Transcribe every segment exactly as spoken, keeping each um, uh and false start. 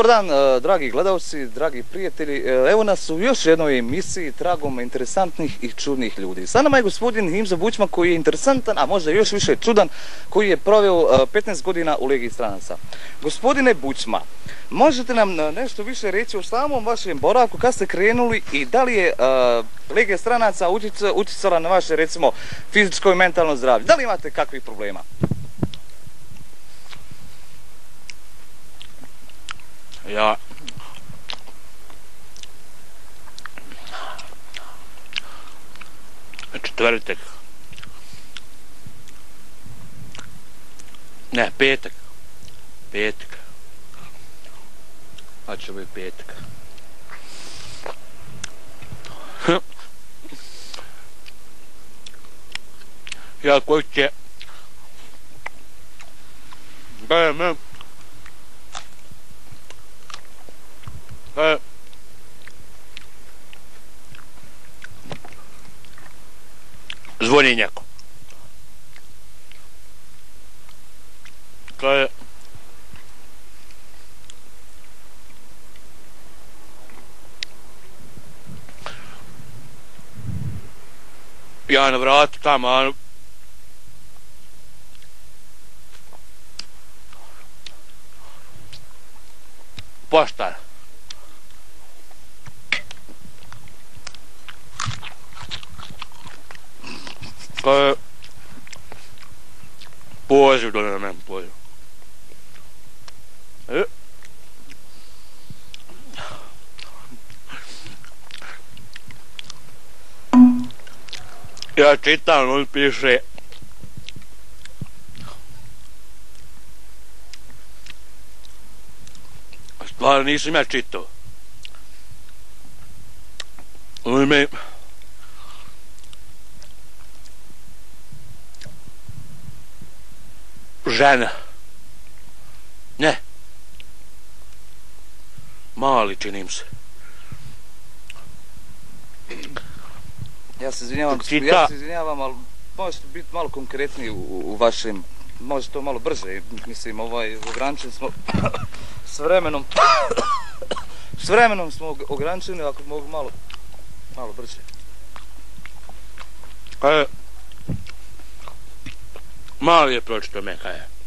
Dobar dan, dragi gledalci, dragi prijatelji. Evo nas u još jednoj emisiji tragom interesantnih i čudnih ljudi. Sa nama je gospodin Himzo Bućman koji je interesantan, a možda još više čudan, koji je proveo petnaest godina u Legiji stranaca. Gospodine Bućman, možete nam nešto više reći o samom vašem boravku, kad ste krenuli i da li je Legija stranaca utjecala na vaše, recimo, fizičko i mentalno zdravlje? Da li imate kakvih problema? Ja četvrtak, ne, petak, petak, a će biti petak. Ja koji će, dajem me, E, zvoni njeko. Kaže, ja na vratu tamo, a poštar. Kaže, poziv do na mene, poziv. E? Ja čitam, on piše stvarno nisam ja čitao. On ime žena. Ne. Mali činim se. Ja se izvinjavam, ja se izvinjavam, ali možete biti malo konkretniji u, u vašem, možete to malo brže, mislim, ovaj, ograničeni smo s vremenom, s vremenom smo ograničeni, ako mogu malo, malo brže. E, mali je pročito me kaj je.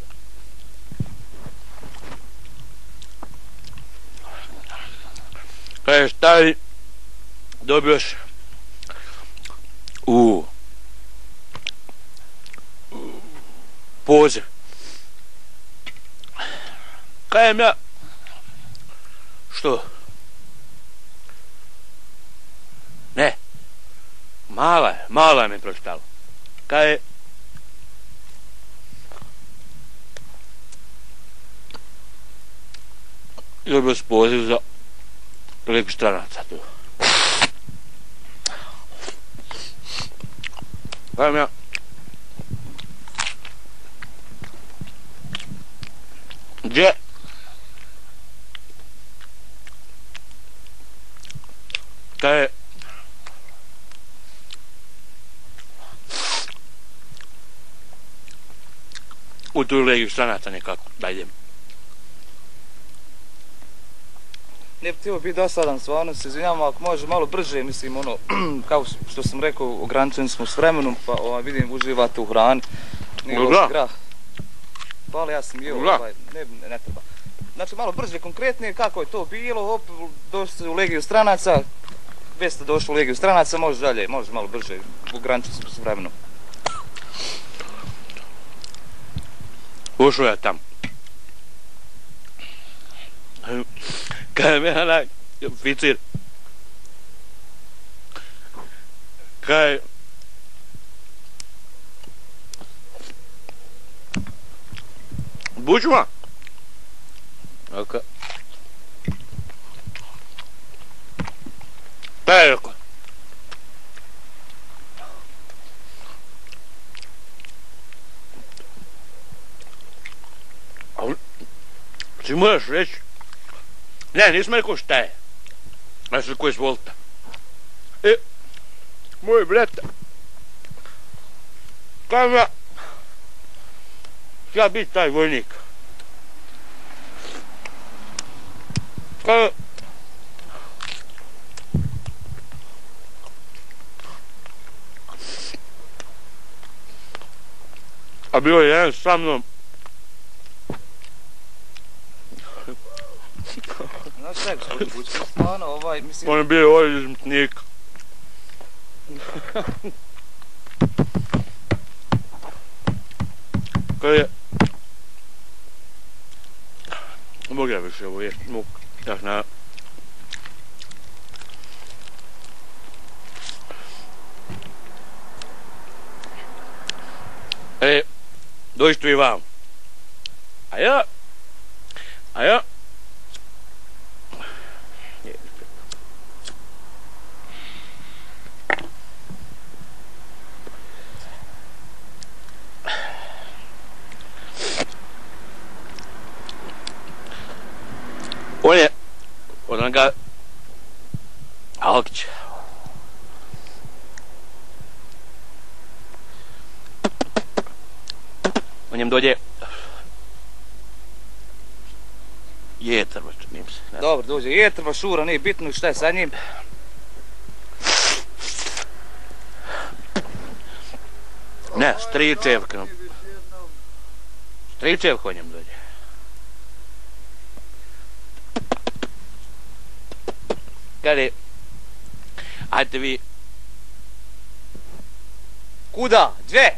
Kaj je stari, dobioš u poziv. Kajem ja, što? Ne, mala je, mala je me pročitala. Kaj je, dobio s poziv za Legiju stranaca tu. Kajem ja, gdje? Kaj je, u tu Legiju stranaca nekako da idem. Ne bi htio biti dosadan, stvarno se izvinjavam, ako može malo brže, mislim, ono, kao što sam rekao, ograničeni smo s vremenom, pa ovaj, vidim, uživate u hrani. Nije loš grah. Pa ali ja sam jeo, ovaj, ne, ne treba. Znači, malo brže, konkretnije, kako je to bilo, op, došli ste u Legiju stranaca, već ste došli u Legiju stranaca, može dalje, može malo brže, ograničeni smo s vremenom. Ušao ja tam. Kaj me onaj oficir, kaj Bućman, ok, kaj je rekao? Ti moraš reći. Ne, nisam rekao šta je. Ja sam rekao izvolite. E, moj brate, kaj ja, ja biti taj vojnik. Kaže, a bio je jedan sa mnom. Znaš šta je, gospodin Bućman, stvarno, ovaj, mislim... On je bio ovaj iz Mtnika. Kaže, mogu ja više ovo jesti, mogu, ja na... E, dođi tu i vam. A ja, a ja, on je od onoga Alkić. On njem dođe jetar, čini mi se. Dobro, dođe jetrva, šura, nije bitno šta je sa njim. Ne, stričevka. Stričevka on njem dođe. Kaže, ajte vi. Kuda? Dve?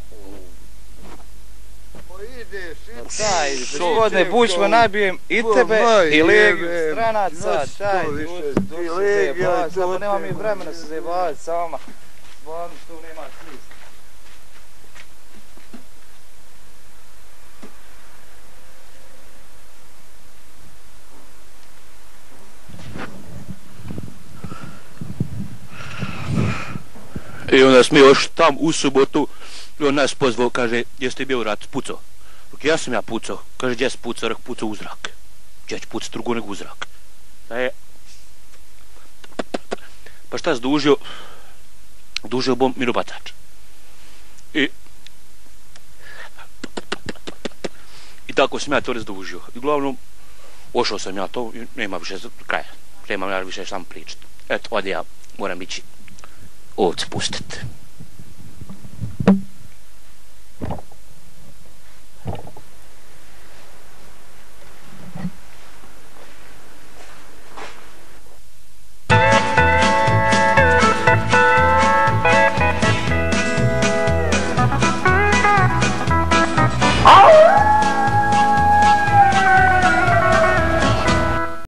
Pa ideš, ideš. Daj, gospodine Bućman, nabijem i tebe i legiju stranaca, daj, dođi se zajebavati, samo nema mi vremena se zajebavati sa vama. Stvarno što nema smisla. I onda smo još tam u subotu, i on nas pozvao, kaže, jeste bio u rat, pucao. Dok ja sam ja pucao, kaže, gdje si pucao, rekao, pucao u zrak. Gdje ću pucati drugo nego u zrak. E, pa šta si dužio? Dužio bom minobatač. I, i tako sam ja to razdužio. I uglavnom, ošao sam ja to i nema više kraja. Nema ja više sam pričati. Eto, ovdje ja moram ići ovce pustiti.